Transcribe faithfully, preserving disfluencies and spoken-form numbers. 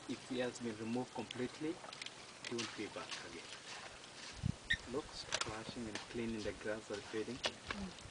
if it has been removed completely, it won't be back again. Look, splashing and cleaning the grass or feeding. Mm.